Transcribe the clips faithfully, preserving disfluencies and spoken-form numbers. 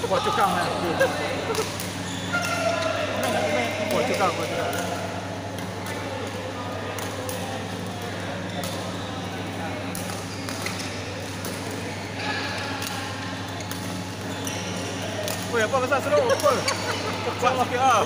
Kuat cukang lah. Kuat cukang, kuat cukang. Woi, apa pasal seru? Apa? Cepat sikit ah.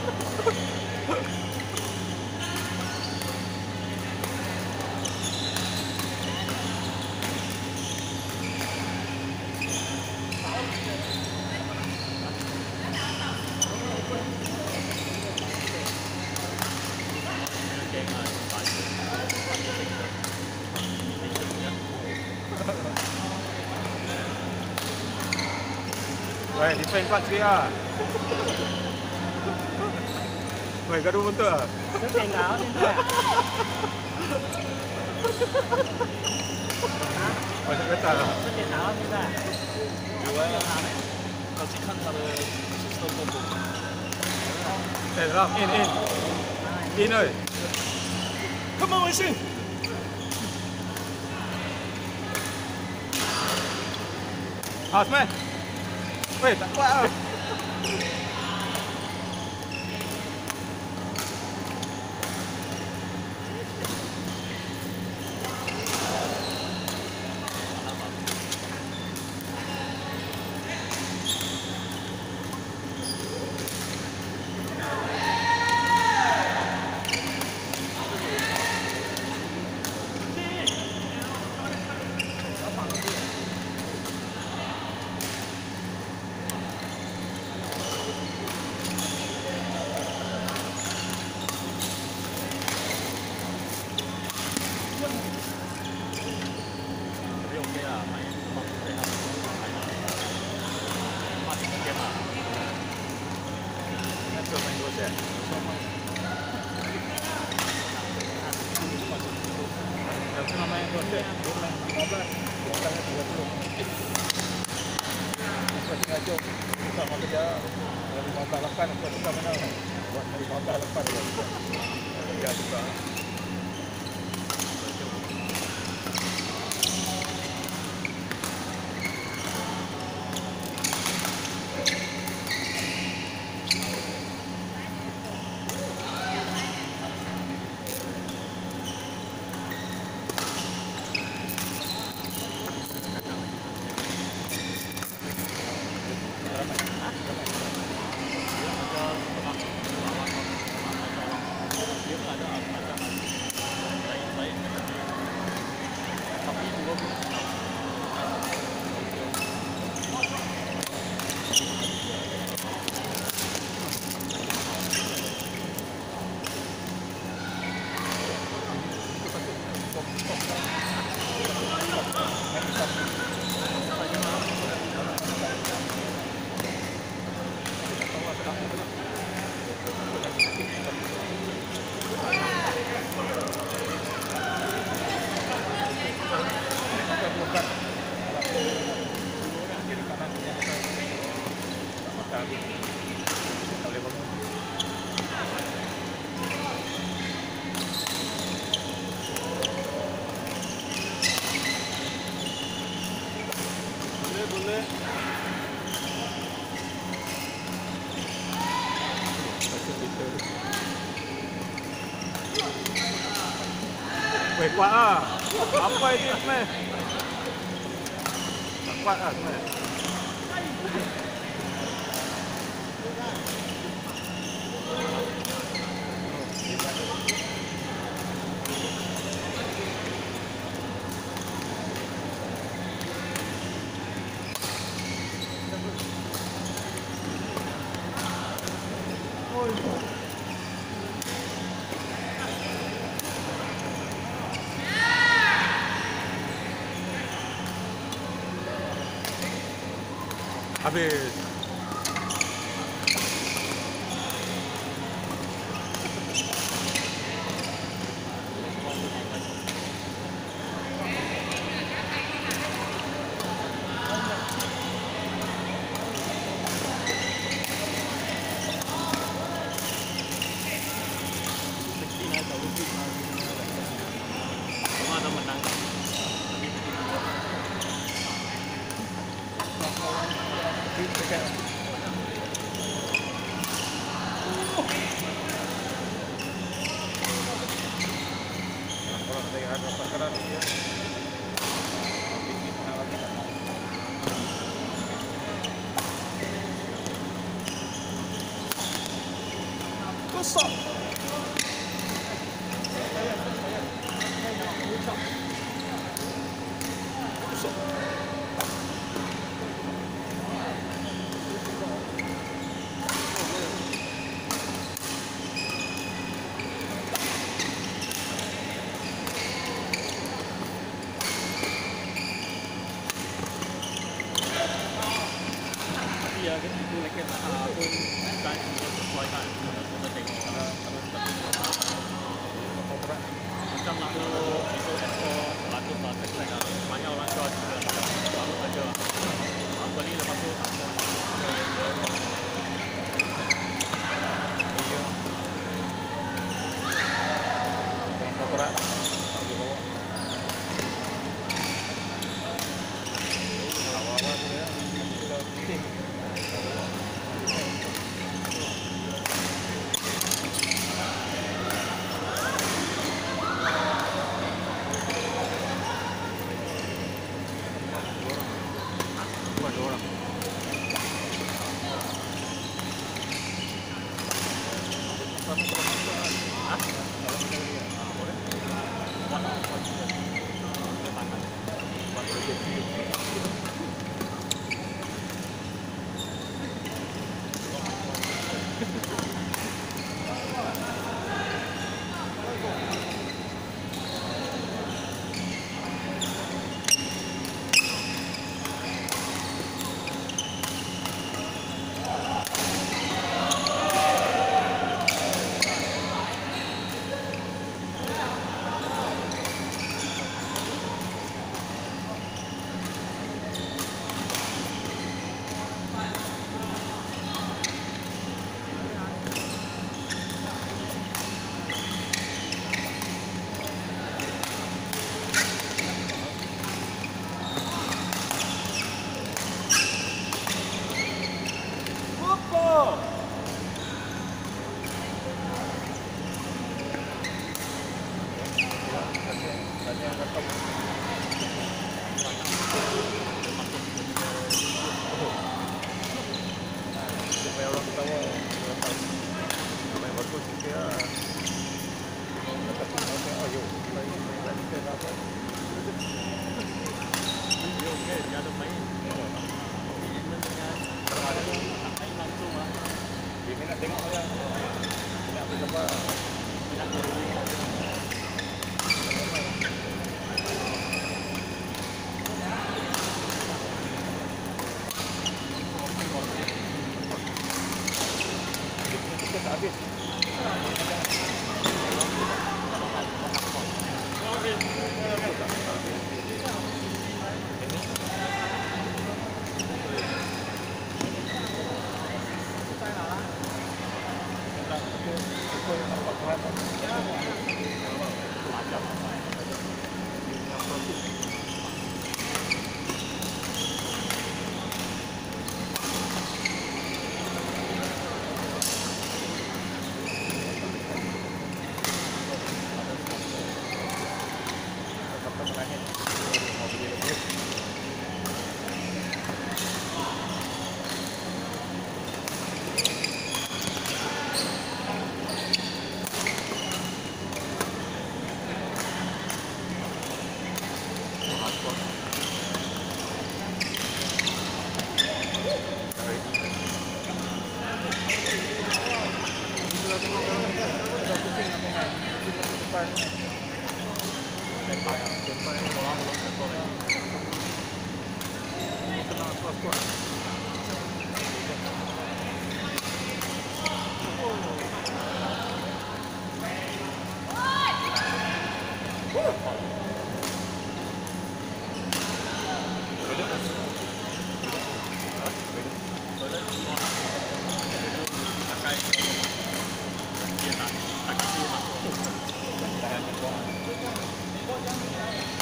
Woi, defend kuat sikit ah. Woi, gaduh betul ah. Cái ngáo đi thôi. Woi, tak kata lah. 这电脑现在。 有啊，要去看他的手动步。 Eh, dalam. In, in. In, oi. Come on, Wei Xin. Ah, smash. Weh, tak kuat lah. Weh, kuat lah. Apa ini smash? Tak kuat lah smash. Habis. Kosong. Iya, kan itu lagi ah pun kan sesuai kan kita tengok macam lagu itu expo lagu bahasa kita banyak orang jual juga lalu aja beli lepas tu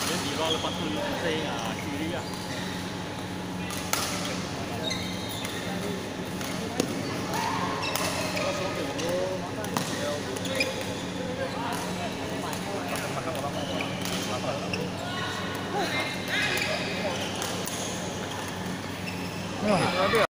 lepas tu saya kiri lah. 没有，对。